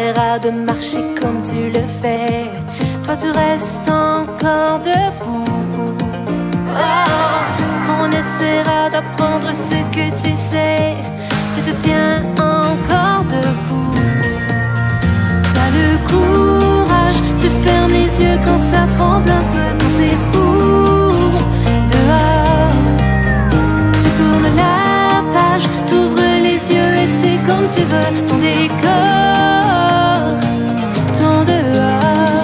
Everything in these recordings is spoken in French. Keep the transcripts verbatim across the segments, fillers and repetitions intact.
essaiera de marcher comme tu le fais, toi tu restes encore debout. Oh, on essaiera d'apprendre ce que tu sais, tu te tiens encore debout. T'as le courage, tu fermes les yeux quand ça tremble un peu, quand c'est fou dehors. Tu tournes la page, t'ouvres les yeux et c'est comme tu veux, ton décor, ton dehors.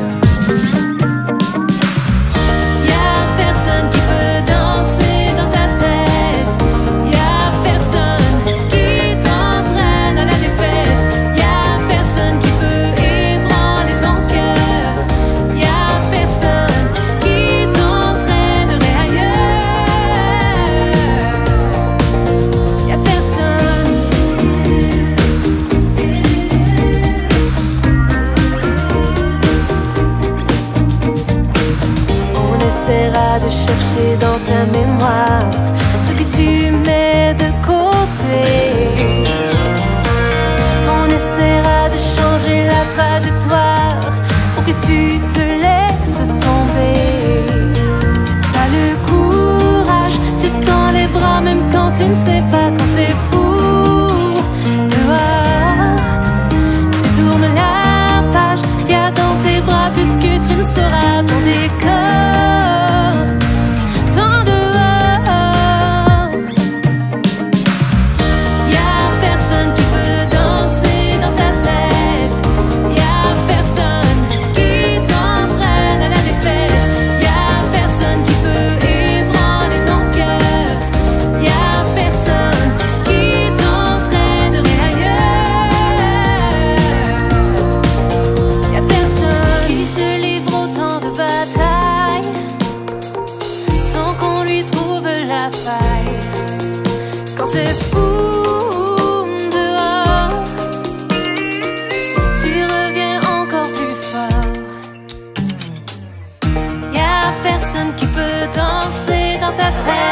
Y'a personne qui peut danser dans ta tête, y'a personne qui t'entraîne à la défaite, y'a personne qui peut ébranler ton cœur, y'a personne qui t'entraînerait ailleurs, y'a personne. On essaiera de chercher dans ta mémoire ce que tu mets de côté. On essaiera de changer la trajectoire pour que tu te laisses tomber. T'as le courage, tu tends les bras même quand tu ne sais pas, quand c'est fou dehors. Tu tournes la page, y'a dans tes bras plus que tu ne sauras, ton décor, ton dehors. Y'a personne qui peut danser dans ta tête, y'a personne qui t'entraîne à la défaite, y'a personne qui peut ébranler ton cœur, y'a personne qui t'entraînerait ailleurs, y'a personne qui se livre autant de batailles sans qu'on lui trouve la faille. Quand c'est fou dehors, tu reviens encore plus fort. Y'a personne qui peut danser dans ta tête.